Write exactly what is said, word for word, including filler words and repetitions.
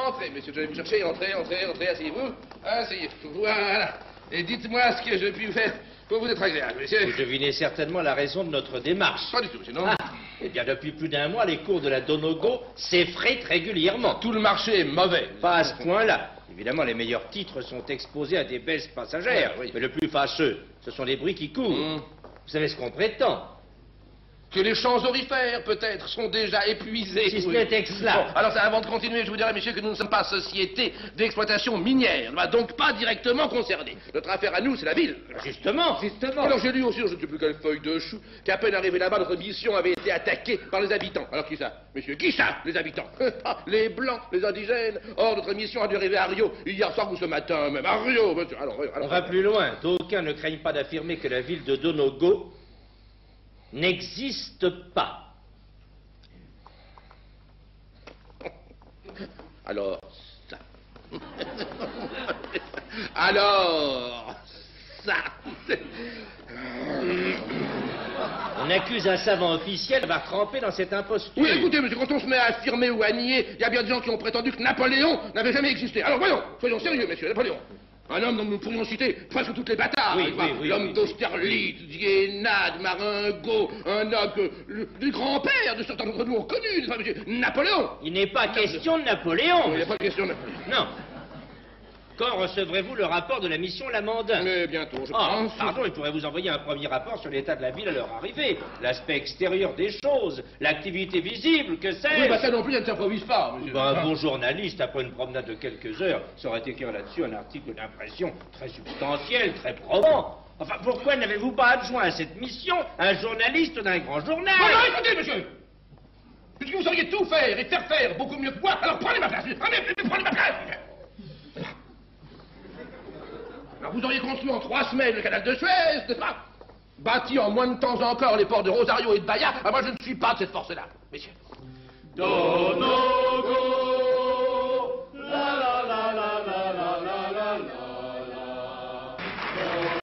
Entrez, monsieur, je vais vous chercher. Entrez, entrez, entrez, asseyez-vous. Asseyez-vous. Voilà. Et dites-moi ce que je puis faire pour vous être agréable, monsieur. Vous devinez certainement la raison de notre démarche. Pas du tout, monsieur, non. Ah, eh bien, depuis plus d'un mois, les cours de la Donogo s'effritent régulièrement. Tout le marché est mauvais. Pas à ce point-là. Évidemment, les meilleurs titres sont exposés à des baisses passagères. Ouais, oui. Mais le plus fâcheux, ce sont les bruits qui courent. Mmh. Vous savez ce qu'on prétend? Que les champs aurifères, peut-être, sont déjà épuisés. Si ce n'était que cela. Bon, alors, ça, avant de continuer, je vous dirais, messieurs, que nous ne sommes pas société d'exploitation minière. Nous ne sommes donc pas directement concernés. Notre affaire à nous, c'est la ville. Justement, justement. Alors, j'ai lu aussi, je ne sais plus quelle feuille de chou, qu'à peine arrivé là-bas, notre mission avait été attaquée par les habitants. Alors, qui ça, messieurs? Qui ça, les habitants? Ah, les Blancs, les indigènes. Or, notre mission a dû arriver à Rio, hier soir ou ce matin même. À Rio, monsieur. Alors, alors, On va plus loin. D'aucuns ne craignent pas d'affirmer que la ville de Donogo n'existe pas. Alors, ça. Alors, ça. On accuse un savant officiel d'avoir trempé dans cette imposture. Oui, écoutez, monsieur, quand on se met à affirmer ou à nier, il y a bien des gens qui ont prétendu que Napoléon n'avait jamais existé. Alors voyons, soyons sérieux, messieurs, Napoléon. Un homme dont nous pourrions citer presque toutes les batailles. Oui, oui, oui, L'homme oui, d'Austerlitz, d'Iénade, Marengo, un homme que le, le grand-père de certains d'entre nous ont connu, n'est-ce pas, monsieur? Napoléon. Il n'est pas question de Napoléon. Il n'y a pas de question de Napoléon. Non. Quand recevrez-vous le rapport de la mission Lamandin? Mais bientôt, je Oh, pense. pardon, il pourrait vous envoyer un premier rapport sur l'état de la ville à leur arrivée, l'aspect extérieur des choses, l'activité visible, que sais-je. Oui, bah ça non plus, ça ne s'improvise pas, monsieur. Ben, un bon journaliste, après une promenade de quelques heures, saurait écrire là-dessus un article d'impression très substantiel, très probant. Enfin, pourquoi n'avez-vous pas adjoint à cette mission un journaliste d'un grand journal? Non, non, écoutez, monsieur. Puisque vous sauriez tout faire et faire faire beaucoup mieux que moi, alors prenez ma place. Prenez, prenez ma place. Alors vous auriez construit en trois semaines le canal de Suez, n'est-ce pas? Bâti en moins de temps encore les ports de Rosario et de Bahia. Ah, moi je ne suis pas de cette force-là, messieurs. Donogo, la la la la la la la la la la.